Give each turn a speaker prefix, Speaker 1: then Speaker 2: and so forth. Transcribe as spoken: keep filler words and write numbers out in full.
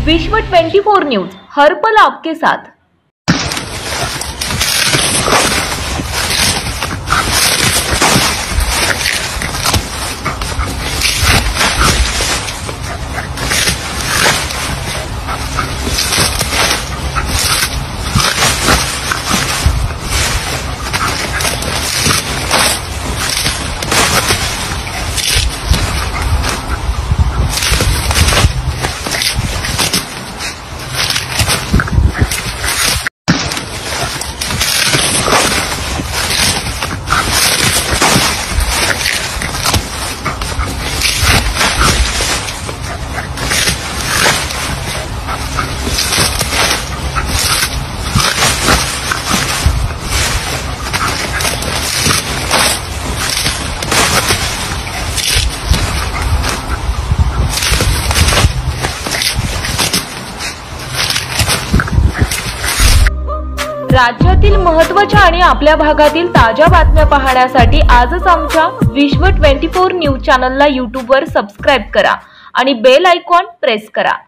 Speaker 1: विश्व चौबीस न्यूज, हर पल आपके साथ। राज्यातील महत्त्वाच्या आणि आपल्या भागातील ताज्या बातम्या पाहण्यासाठी आजच आमच्या विश्व चोवीस न्यूज चॅनलला यूट्यूबवर सबस्क्राइब करा आणि बेल आयकॉन प्रेस करा।